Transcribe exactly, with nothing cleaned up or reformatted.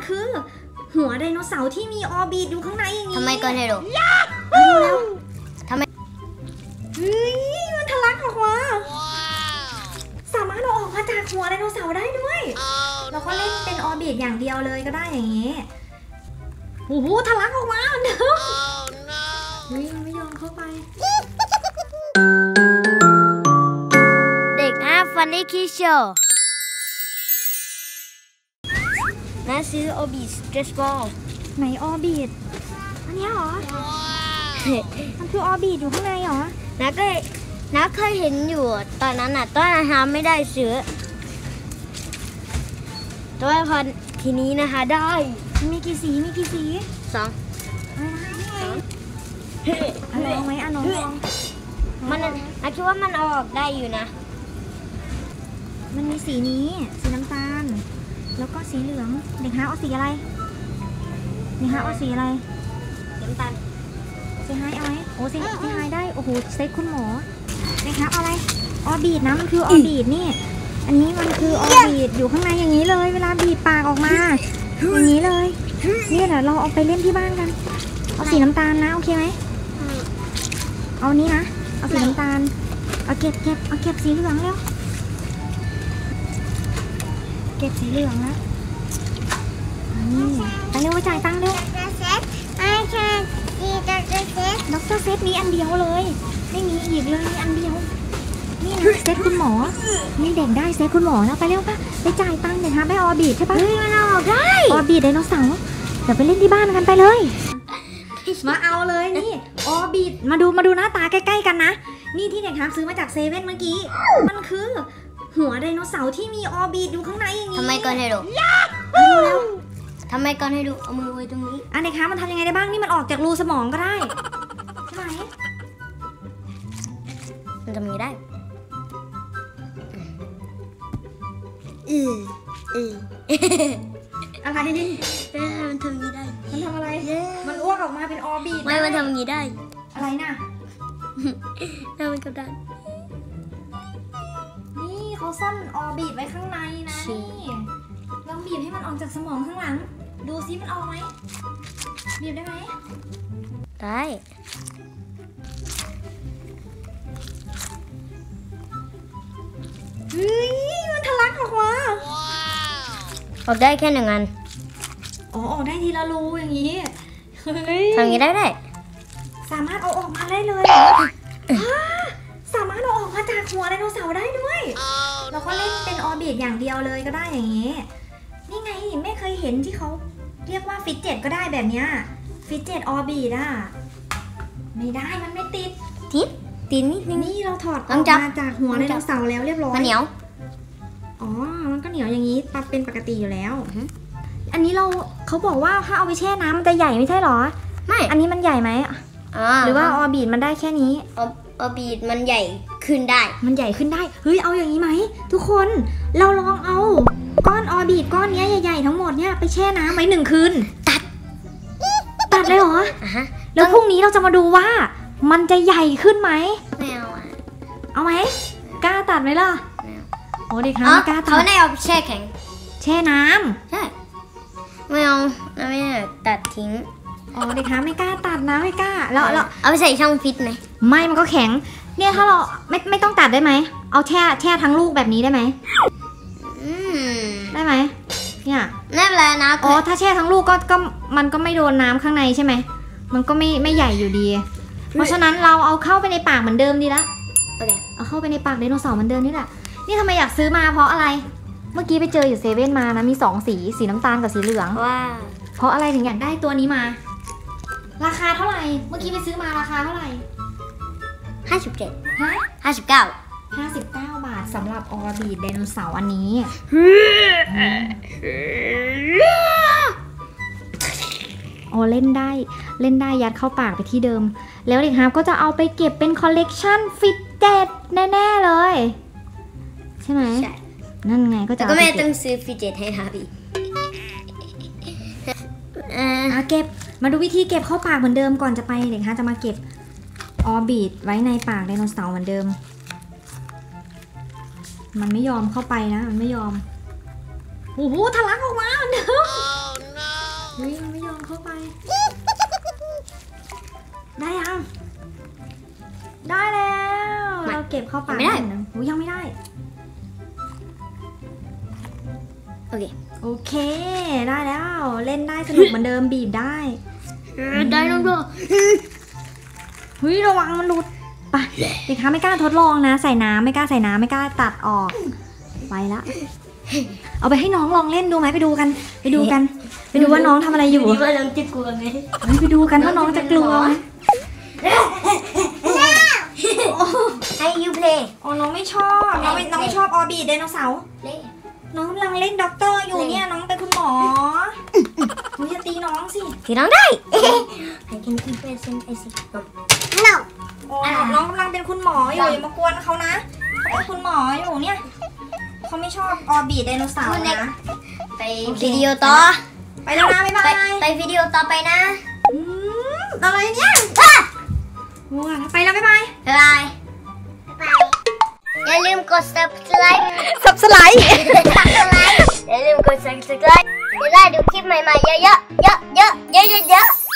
คือหัวไดโนเสาร์ที่มีออร์บิทอยู่ข้างในอย่างนี้ทำไมก่อนให้ดูแล้วทำไมเฮ้ยมันทะลักออกมาสามารถเอาออกมาจากหัวไดโนเสาร์ได้ด้วยแล้วก็เล่นเป็นออร์บิทอย่างเดียวเลยก็ได้อย่างนี้โอ้โหทะลักออกมาเดิมเฮ้ยมันไม่ยอมเข้าไปเด็กอาฟันนี่คิโชน้าซื้อออร์บิทเดสบอลไหนออร์บิทอันนี้เหรอมันคือออร์บิทอยู่ข้างในเหรอน้าก็น้าเคยเห็นอยู่ตอนนั้นน่ะตอนนั้นหาไม่ได้ซื้อแต่ว่าพอทีนี้นะคะได้มีกี่สีมีกี่สีสองอันลองไหมอันลองลองมันน้าคิดว่ามันเอาออกได้อยู่นะมันมีสีนี้สีน้ำตาลแล้วก็สีเหลืองเด็กฮะเอาสีอะไรเด็กฮะเอาสีอะไรสีน้ำตาลสีไฮเอาไหมโอ้สีสีไฮได้โอ้โหเซ็ตคุณหมอเด็กฮะเอาอะไรออร์บิทนะมันคือออร์บิทนี่อันนี้มันคือออร์บิทอยู่ข้างในอย่างนี้เลยเวลาบีบปากออกมาอย่างนี้เลยนี่เดี๋ยวเราเอาไปเล่นที่บ้านกันเอาสีน้ำตาลนะโอเคไหมเอานี้นะเอาสีน้ำตาลเอาเก็บเก็บเอาเก็บสีเหลืองเร็วเก็บสีเหลืองนะนี่ไปเร็วไปจ่ายตังค์เร็วไม่ใช่ดีด็อกเตอร์เซตด็อกเตอร์เซตมีอันเดียวเลยไม่มีอีกเลยมีอันเดียวนี่นะเซตคุณหมอนี่เด็กได้เซตคุณหมอนะไปเร็วป่ะไปจ่ายตังค์เด็กฮะได้ออร์บิทใช่ปะเฮ้ยมันเอาออกได้ออร์บิทไดโนเสาร์เดี๋ยวไปเล่นที่บ้านกันไปเลยมาเอาเลยนี่ออร์บิทมาดูมาดูหน้าตาใกล้ๆกันนะนี่ที่เด็กฮะซื้อมาจากเซเว่นเมื่อกี้มันคือหัวไดโนเสาร์ที่มีออร์บิทอยู่ข้างในอย่างนี้ทำไมก่อนให้ดูแล้วทำไมก่อนให้ดูเอามือไว้ตรงนี้อันเด็กฮะมันทำยังไงได้บ้างนี่มันออกจากรูสมองก็ได้ใช่ไหมมันทำยังไงได้เออเอออะไรเออมันทำยังไงได้มันทำอะไรมันอ้วกออกมาเป็นออร์บิทไม่มันทำยังไงได้อะไรน่ะน่ามันกระดานนี่เขาซ่อนออร์บิทไว้ข้างในนะนี่ลองบีบให้มันออกจากสมองข้างหลังดูซิมันออกไหมบีบได้ไหมได้เฮ้ยมันทะลักออกมาออกได้แค่หนึ่งอันอ๋อออกได้ทีละรูอย่างนี้เฮ้ยทำอย่างนี้ได้ได้สามารถเอาออกมาได้เลยสามารถเอาออกมาจากหัวไดโนเสาร์ได้ด้วยแล้วก็เล่นเป็นออร์บิทอย่างเดียวเลยก็ได้อย่างนี้นี่ไงไม่เคยเห็นที่เขาเรียกว่าฟิตเจ็ตก็ได้แบบเนี้ยฟิตเจ็ตออร์บิทอ่ะไม่ได้มันไม่ติดติดติดนิดนึงนี่เราถอดออกมาจากหัวไดโนเสาร์แล้วเรียบร้อยมันเหนียวอ๋อมันก็เหนียวอย่างนี้เป็นปกติอยู่แล้วอันนี้เราเขาบอกว่าถ้าเอาไปแช่น้ำมันจะใหญ่ไม่ใช่หรอไม่อันนี้มันใหญ่ไหมหรือว่าออร์บิทมันได้แค่นี้ออร์บิทมันใหญ่ขึ้นได้มันใหญ่ขึ้นได้เฮ้ยเอาอย่างนี้ไหมทุกคนเราลองเอาก้อนออร์บิทก้อนนี้ใหญ่ๆทั้งหมดเนี่ยไปแช่น้ำไว้หนึ่งคืนตัดตัดเลยเหรอแล้วพรุ่งนี้เราจะมาดูว่ามันจะใหญ่ขึ้นไหมไม่เอาอ่ะเอาไหมกล้าตัดไหมล่ะโอ้เด็กฮะกล้าตัดเขาได้เอาแช่แข็งแช่น้ำใช่ไม่เอาไม่ตัดทิ้งอ๋อเด็กฮะไม่กล้าตัดนะไม่กล้าแล้วเราเอาไปใส่ช่องฟิตไหมไม่มันก็แข็งเนี่ยถ้าเราไม่ไม่ต้องตัดได้ไหมเอาแช่แช่ทั้งลูกแบบนี้ได้ไหมได้ไหมเนี่ยไม่เป็นไรนะอ๋อถ้าแช่ทั้งลูกก็ก็มันก็ไม่โดนน้ำข้างในใช่ไหมมันก็ไม่ไม่ใหญ่อยู่ดีเพราะฉะนั้นเราเอาเข้าไปในปากเหมือนเดิมดีละโอเคเอาเข้าไปในปากไดโนเสาร์เหมือนเดิมนี่แหละนี่ทำไมอยากซื้อมาเพราะอะไรเมื่อกี้ไปเจออยู่เซเว่นมานะมีสองสีสีน้ำตาลกับสีเหลืองว้าเพราะอะไรถึงอยากได้ตัวนี้มาราคาเท่าไหร่เมื่อกี้ไปซื้อมาราคาเท่าไหร่ห้าสิบเจ็ดฮะห้าสิบเก้าห้าสิบเก้าบาทสำหรับออร์บิทไดโนเสาร์อันนี้อ๋อเล่นได้เล่นได้ยัดเข้าปากไปที่เดิมแล้วเด็กฮาร์ปก็จะเอาไปเก็บเป็นคอลเลกชันฟิตเจ็ตแน่ๆเลยใช่ไหมใช่นั่นไงก็จะก็แม่ต้องซื้อฟิตเจ็ตให้ฮาร์ปี้อ่าเก็บมาดูวิธีเก็บเข้าปากเหมือนเดิมก่อนจะไปเด็กฮาร์ปจะมาเก็บออร์บิทไว้ในปากไดโนเสาร์เหมือนเดิมมันไม่ยอมเข้าไปนะมันไม่ยอมโอ้โหทะลักออกมาเหมือนเดิมเข้าปากไม่ได้นะโอ้ยังไม่ได้โอเคโอเคได้แล้วเล่นได้สนุกเหมือนเดิมบีบได้ได้น้องด้วยเฮ้ยระวังมันหลุดไปเด็กคะไม่กล้าทดลองนะ ใส่น้ำไม่กล้าใส่น้ำไม่กล้าตัดออกไปละเอาไปให้น้องลองเล่นดูไหมไปดูกัน ไปดูกัน ไปดูว่าน้องทำอะไรอยู่ว่าน้องจะกลัวไหมเฮ้ยไปดูกันว่าน้องจะกลัวไหมให้ยูเพลย์อ๋อน้องไม่ชอบน้องไม่น้องไม่ชอบออบีดไดโนเสาร์เล่น้องกำลังเล่นด็อกเตอร์อยู่เนี่ยน้องเป็นคุณหมอหนูจะตีน้องสิที่น้องได้ I can keep it in I see no อ๋อน้องกำลังเป็นคุณหมออยู่อย่ามากวนเขานะเขาเป็นคุณหมออยู่เนี่ยเขาไม่ชอบออบีดไดโนเสาร์นะไปวิดีโอต่อไปแล้วนะบ๊ายบาไปยไปวิดีโอต่อไปนะอืมอะไรเนี่ยว้าไปแล้วบ๊ายบายบ๊ายบายอย่าลืมกด subscribe สับสไลด์ subscribe อย่าลืมกด subscribe จะได้ดูคลิปใหม่ๆเยอะๆเยอะๆเยอะๆเยอะๆ